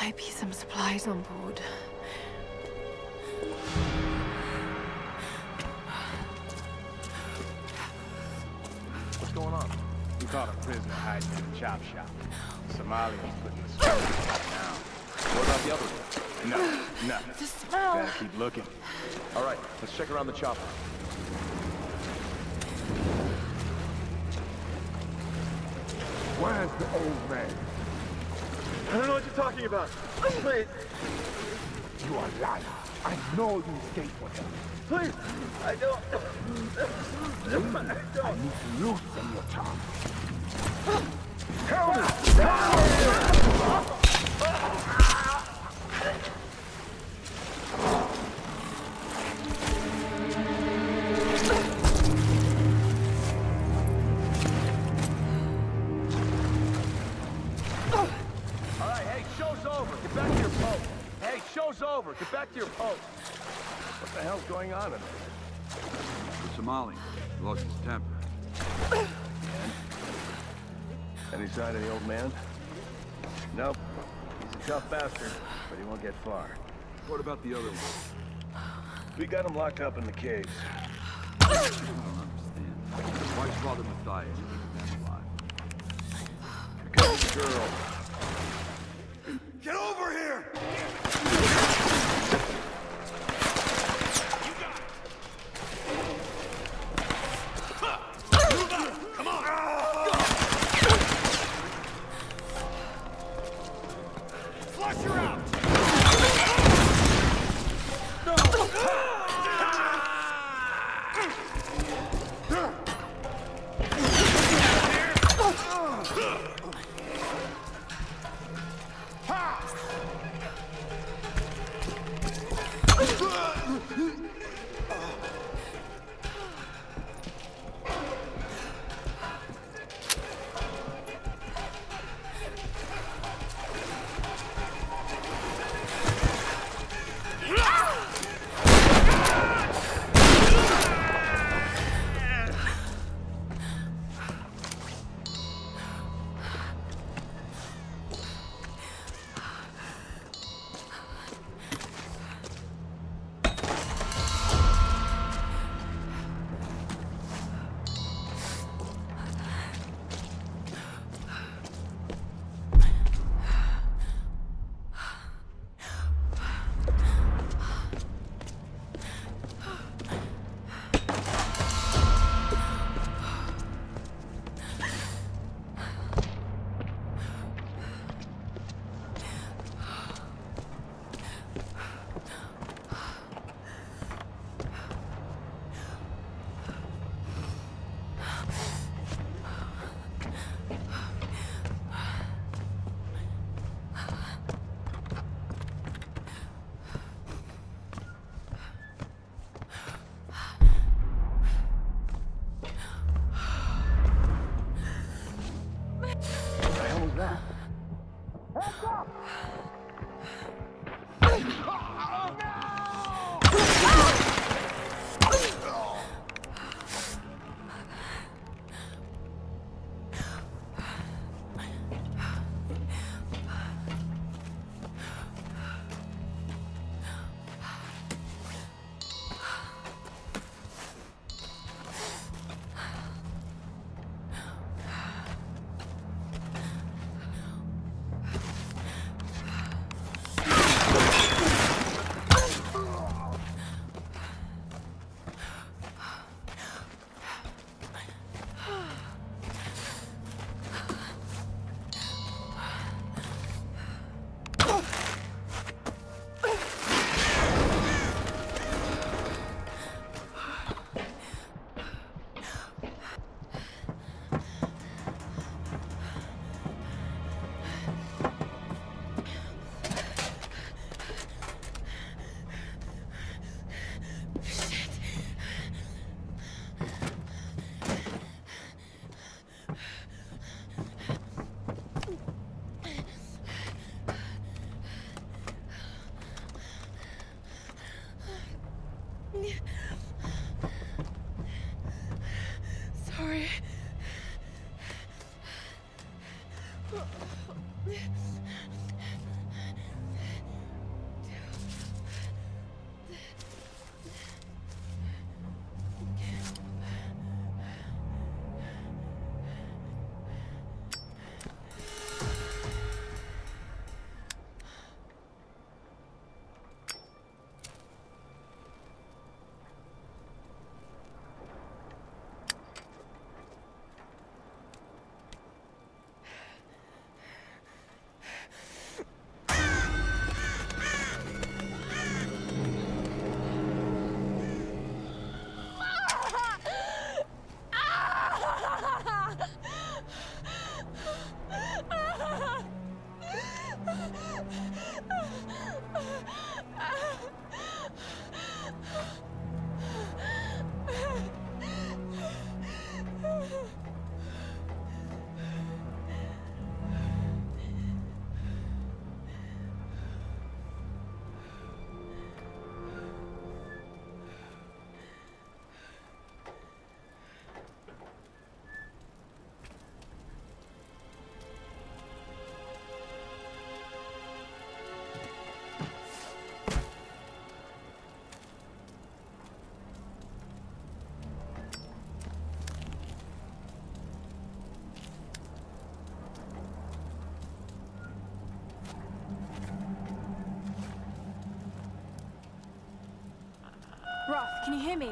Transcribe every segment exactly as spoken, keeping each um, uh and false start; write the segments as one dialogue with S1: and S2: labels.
S1: Might be some supplies on board.
S2: What's going on?
S3: We caught a prisoner hiding in a chop shop. The Somalians putting the smell right now.
S2: What about the other one?
S3: No, nothing.
S1: The smell.
S3: Gotta keep looking.
S2: All right, let's check around the chopper.
S4: Where's the old man?
S5: I don't know what you're talking about. Please.
S4: You are lying. I know you stayed for him.
S5: Please. I don't. I don't.
S4: I need to loosen your tongue. Help me!
S2: All right, hey, show's over. Get back to your post. Hey, show's over. Get back to your post.
S3: What the hell's going on in there?
S6: The Somali lost his temper.
S3: Any sign of the old man? Nope. He's a tough bastard, but he won't get far.
S6: What about the other one?
S3: We got him locked up in the caves.
S6: I don't understand. Why's Father Matthias keeping them alive?
S3: Because the girl.
S6: Get over here!
S1: can you hear me?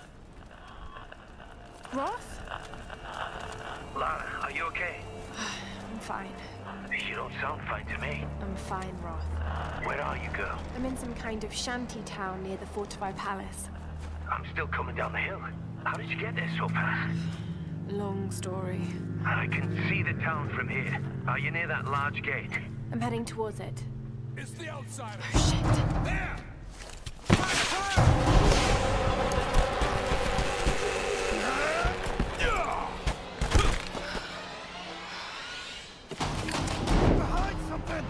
S1: Roth?
S7: Lara, are you okay?
S1: I'm fine.
S7: You don't sound fine to me.
S1: I'm fine, Roth.
S7: Where are you, girl?
S1: I'm in some kind of shanty town near the fortified palace.
S7: I'm still coming down the hill. How did you get there so fast?
S1: Long story.
S7: I can see the town from here. Are you near that large gate?
S1: I'm heading towards it.
S2: It's the outsider.
S1: Oh, shit.
S2: There!
S4: Behind something!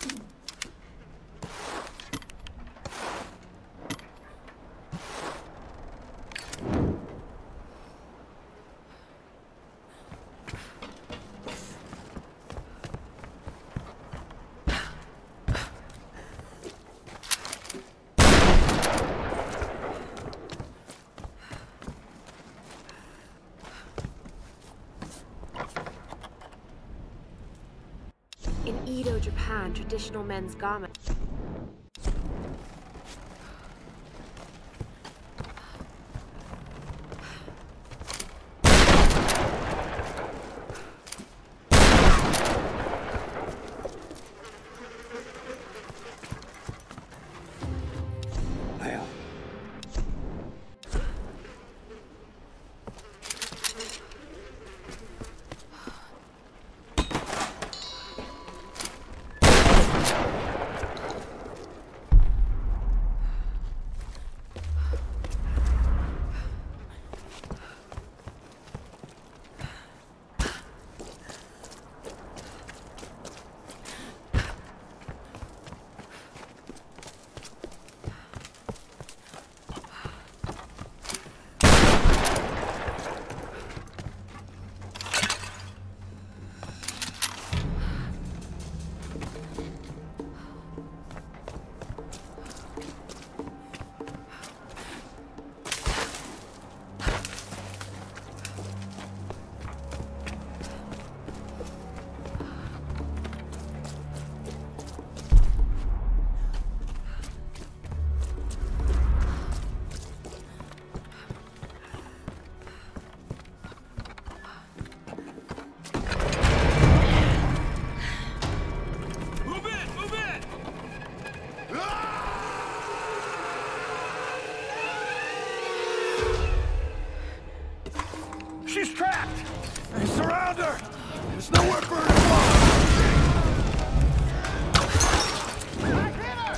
S1: In Edo, Japan, traditional men's garments.
S2: She's trapped! Surround her! There's nowhere for her to go! I hit her!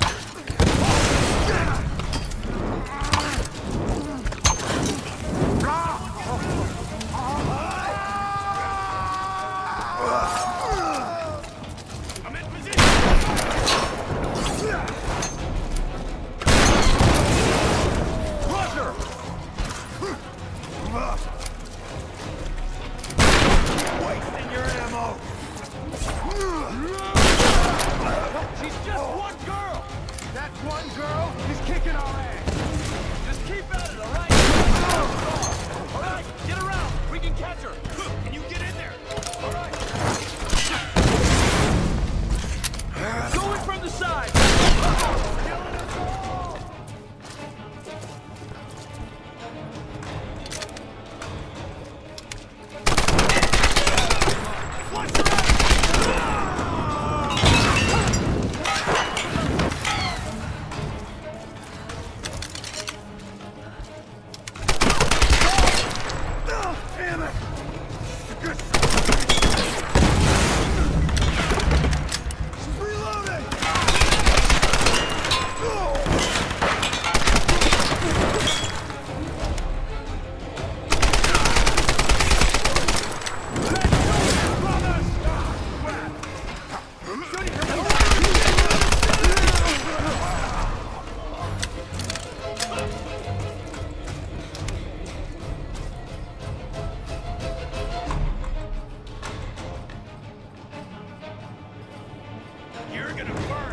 S2: I'm in position! Crush her! Wasting your ammo! She's just one girl! That one girl is kicking our ass! Just keep at it, alright? Alright, get around! We can catch her! Can you get in there? Alright! Going from the side! Killing us all! Watch her out! Damn it! Good. She's reloading! You're gonna burn!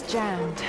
S1: jammed.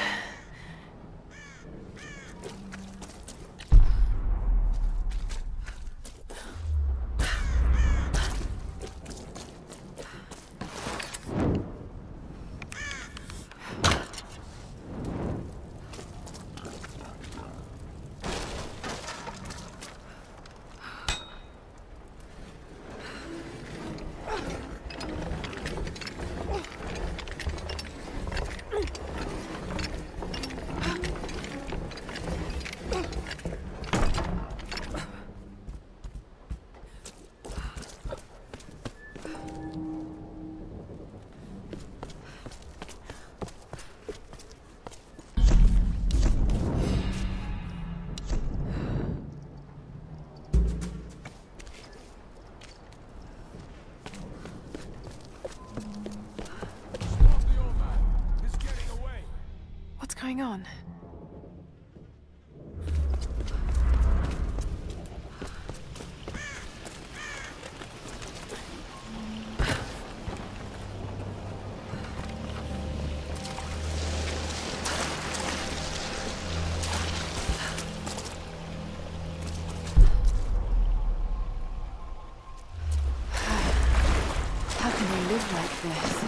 S1: What's going on? How can they live like this?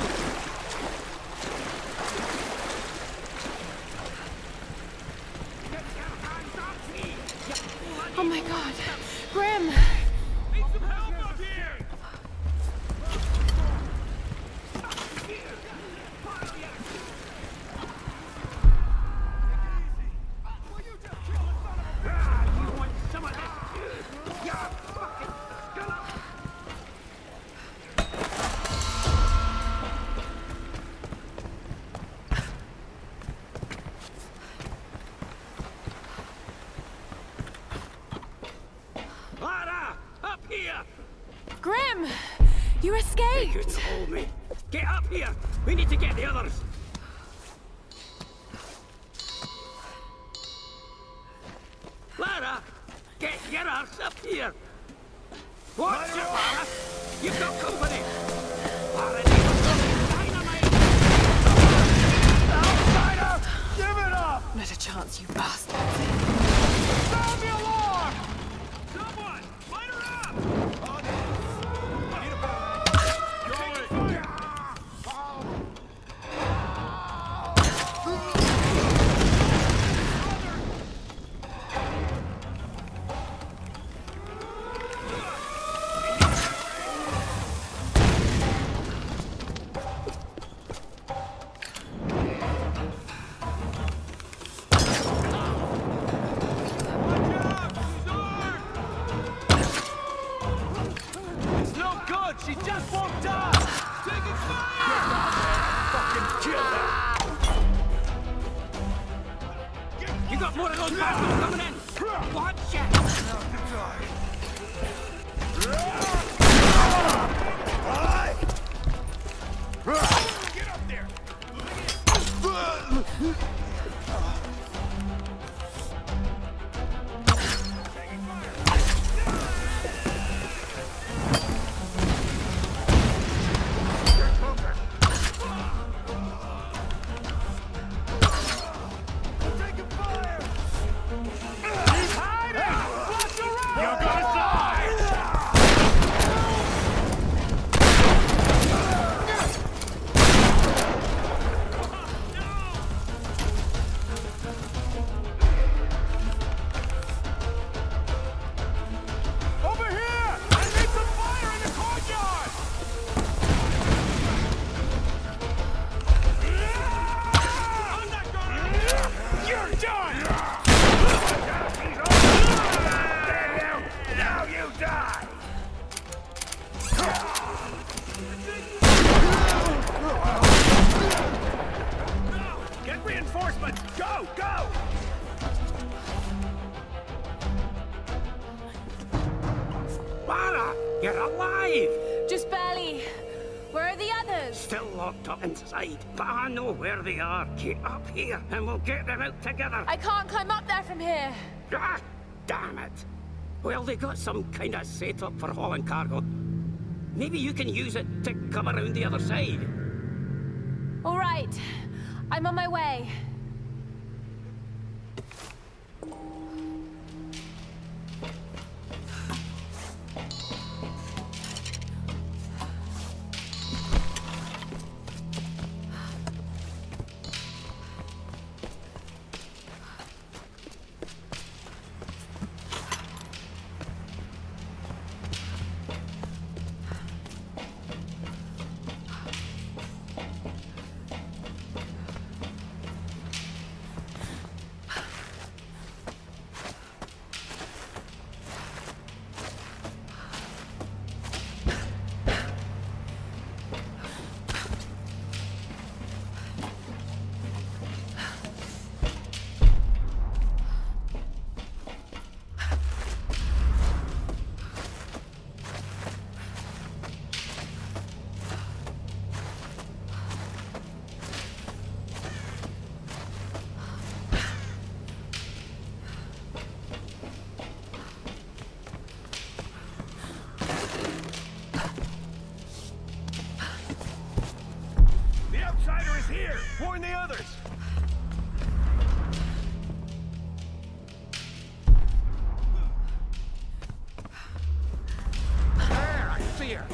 S1: Oh my god! Grim!
S2: Need some help up here! You want some of this? Yeah, fucking gonna... Lara! Up here!
S1: Grim! You escaped!
S2: You told me. Get up here! We need to get the others! Lara! Get your arse up here! Watch it, Lara! You've got company! Lara, dynamite! Outsider! Give it up!
S1: Not a chance, you bastard.
S2: Sound the alarm! Someone! Light her up! Oh, no. Need a bomb. Going! It's no good! She just won't die! Taking fire! Fucking kill her! You got more of those bastards coming in! Watch it! Get up there! Taking fire! He's hiding! Watch around! You're gonna die! Over here! I need some fire in the courtyard! I'm not gonna... You're done! Now you die! Get reinforcements! Go! Go! Lara! You're alive!
S1: Just barely. Where are the others?
S2: Still locked up inside, but I know where they are. Get up here and we'll get them out together.
S1: I can't climb up there from here.
S2: Ah, damn it. Well, they got some kind of setup for hauling cargo. Maybe you can use it to come around the other side.
S1: All right. I'm on my way.
S2: Warn the others! There, I see her!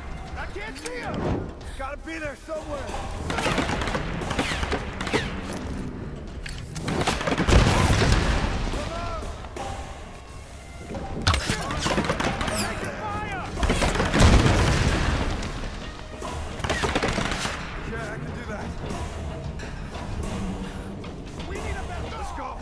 S2: Gotta be there somewhere! Yeah, I can do that. We need a better. Let's go.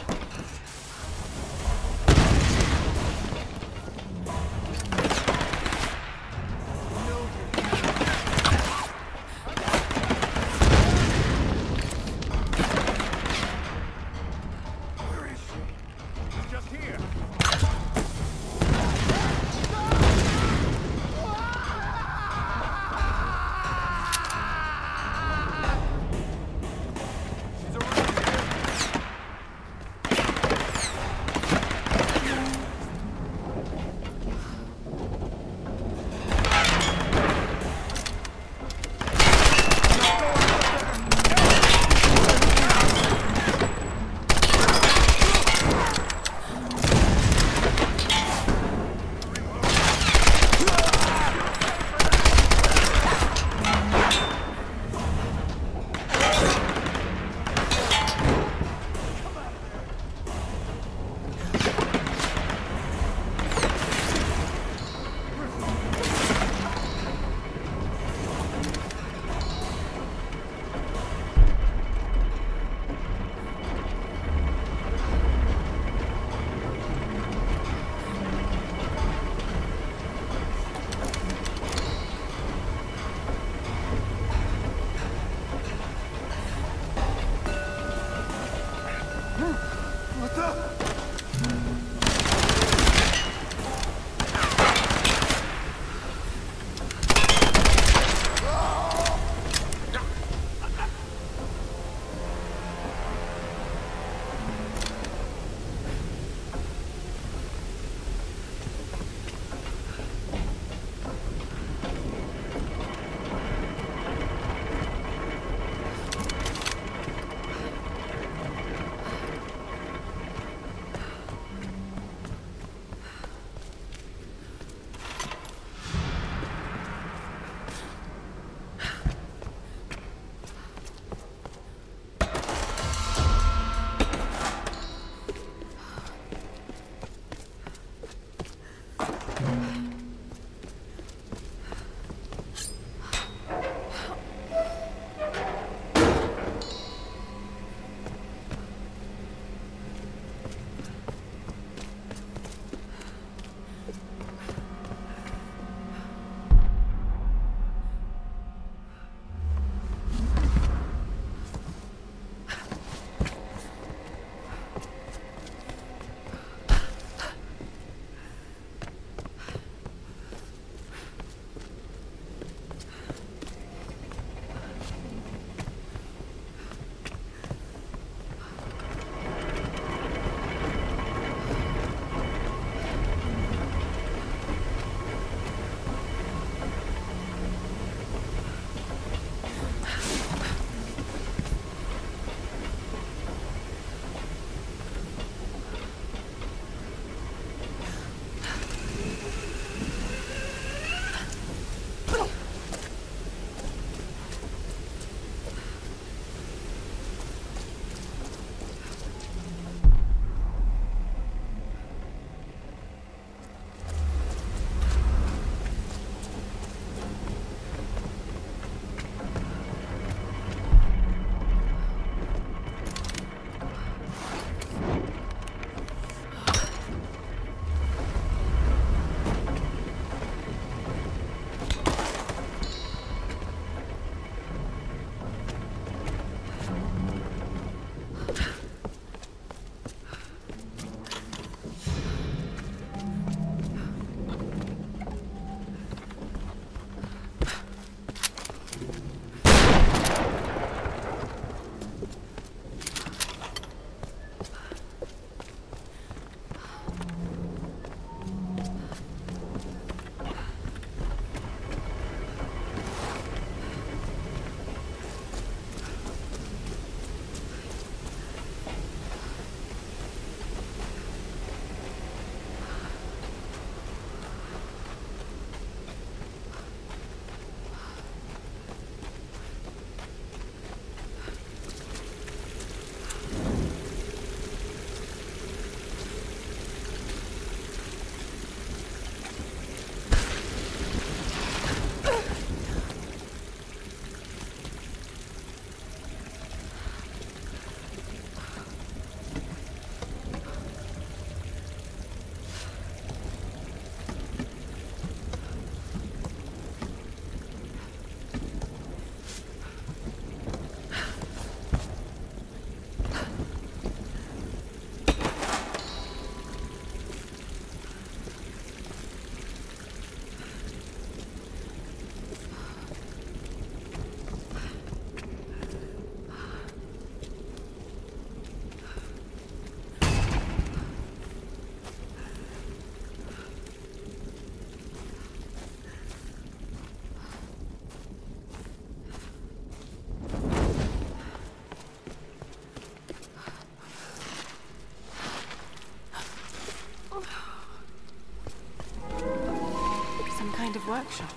S1: workshop.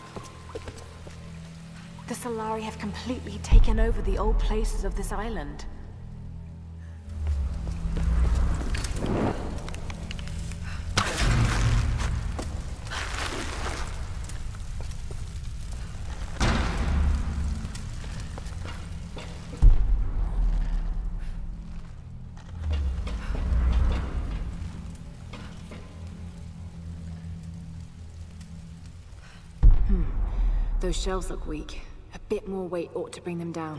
S1: The Solari have completely taken over the old places of this island. Those shelves look weak. A bit more weight ought to bring them down.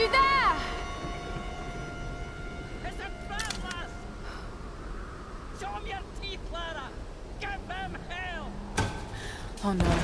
S1: you there?
S8: It's a travelers! Show him your teeth, Lara! Give them hell!
S1: Oh no.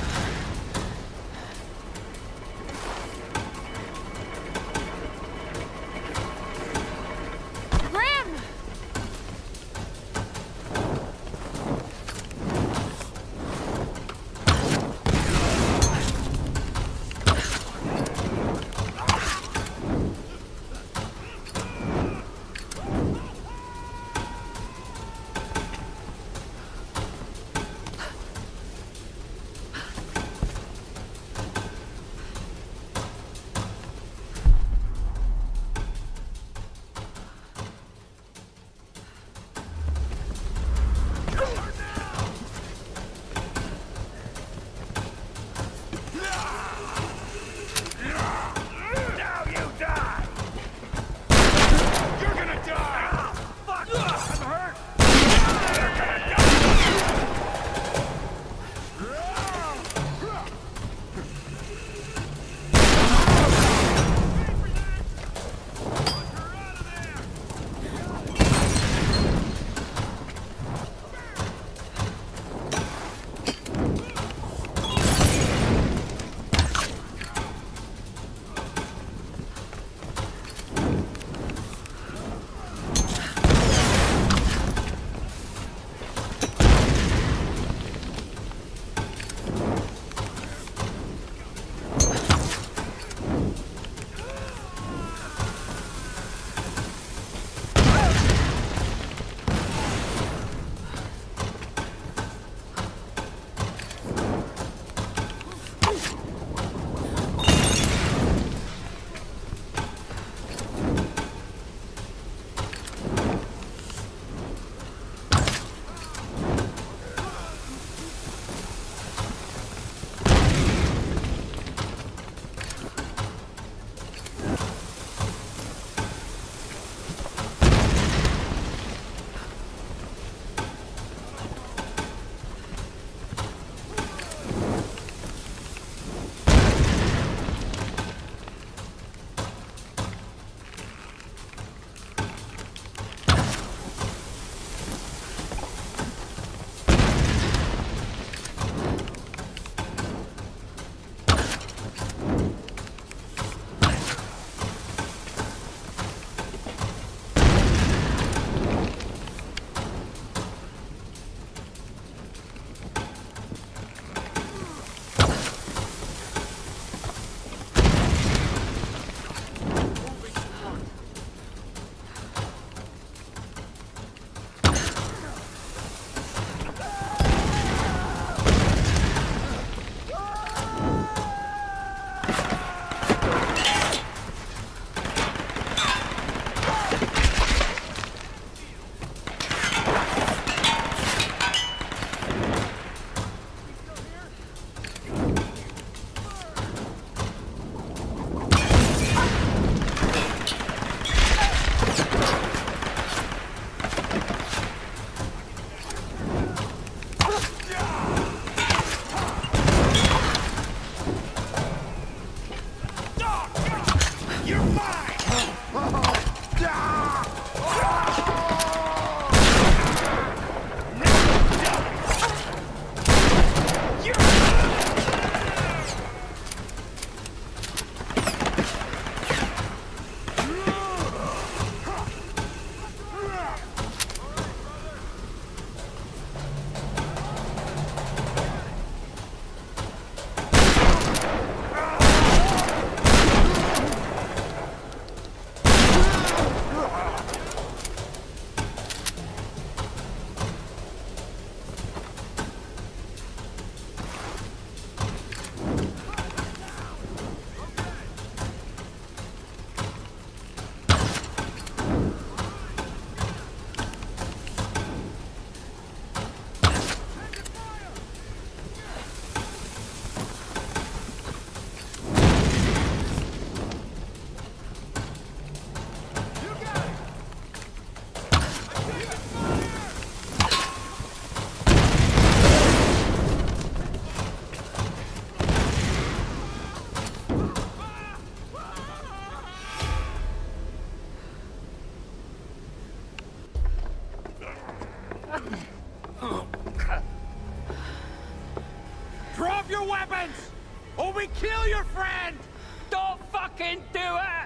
S2: we kill your friend?
S8: Don't fucking do it!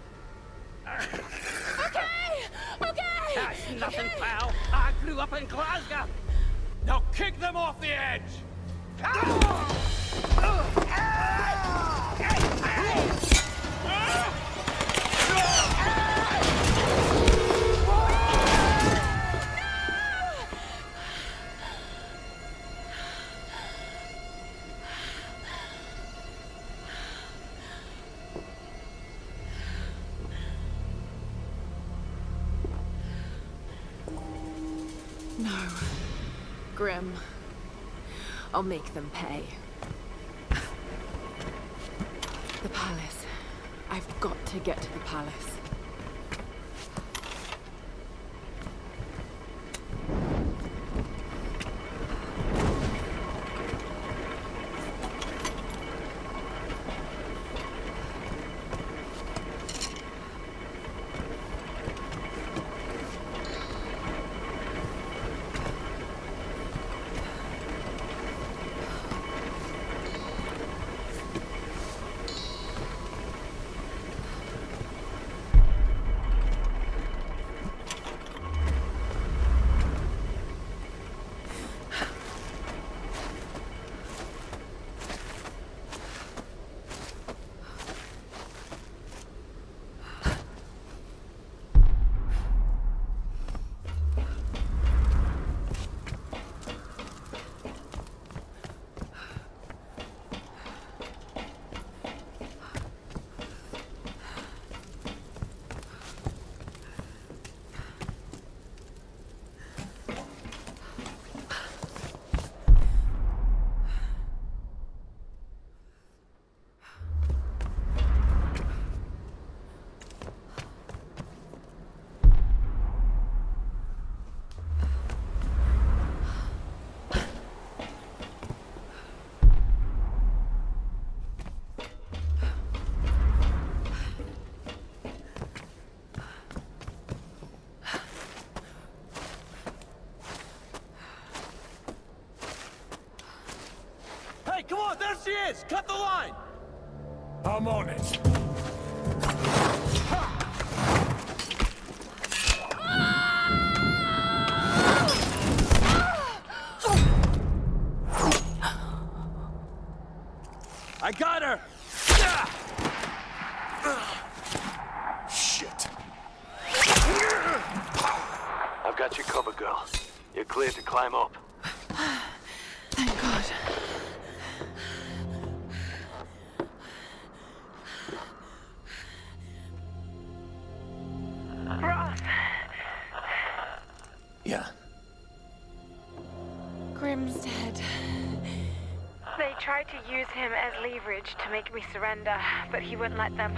S1: Okay! Okay!
S8: That's nothing, pal. I grew up in Glasgow.
S2: Now kick them off the edge!
S1: No. Grim. I'll make them pay. The palace. I've got to get to the palace.
S2: Come on, there she is! Cut the line!
S4: I'm on it.
S2: I got her!
S4: Shit.
S7: I've got you covered, girl. You're clear to climb up.
S1: Thank God.
S9: Roth.
S3: Yeah.
S1: Grim's dead.
S9: They tried to use him as leverage to make me surrender, but he wouldn't let them.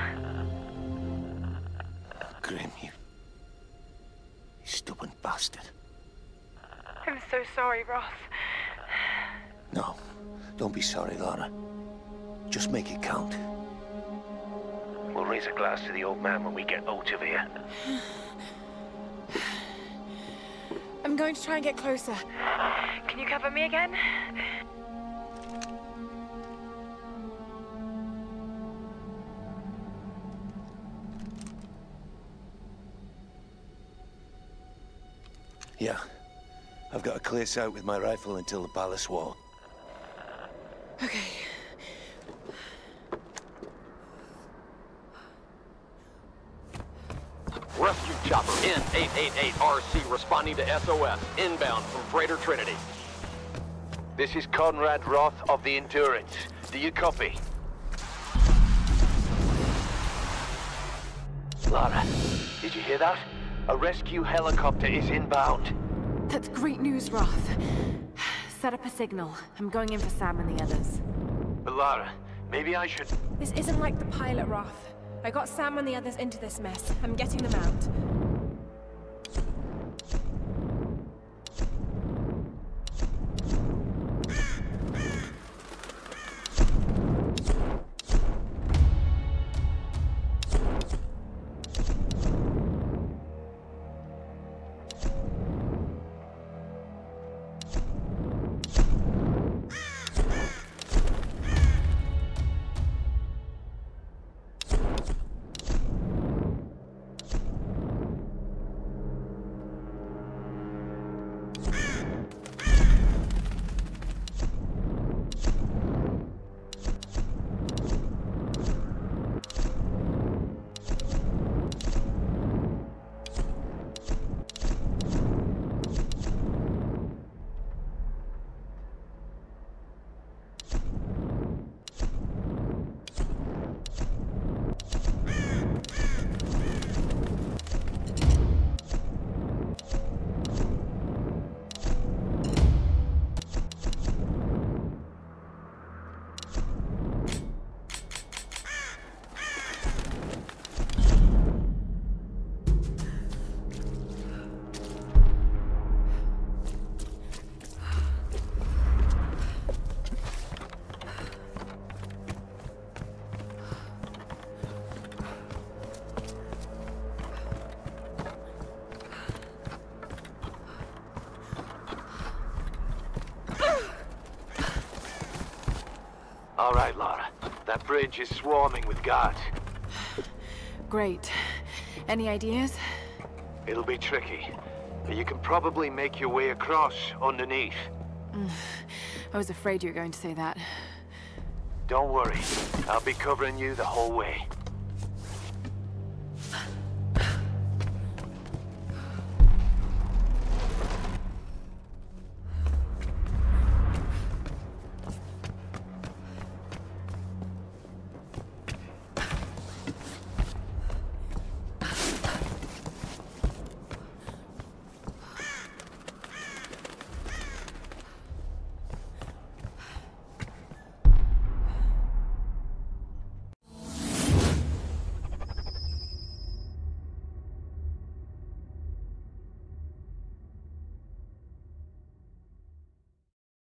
S3: Grim, you... you stubborn bastard.
S9: I'm so sorry, Roth.
S3: No, don't be sorry, Lara. Just make it count. We'll raise a glass to the old man when we get out of here.
S1: I'm going to try and get closer.
S9: Can you cover me again?
S3: Yeah. I've got a clear sight with my rifle until the palace wall.
S1: Okay.
S10: Rescue chopper N eight eight eight R C responding to S O S, inbound from Freighter Trinity.
S7: This is Conrad Roth of the Endurance. Do you copy? Lara, did you hear that? A rescue helicopter is inbound.
S1: That's great news, Roth. Set up a signal. I'm going in for Sam and the others.
S7: But Lara, maybe I should...
S1: This isn't like the pilot, Roth. I got Sam and the others into this mess. I'm getting them out.
S7: All right, Lara. That bridge is swarming with guards.
S1: Great. Any ideas?
S7: It'll be tricky, but you can probably make your way across underneath.
S1: I was afraid you were going to say that.
S7: Don't worry. I'll be covering you the whole way.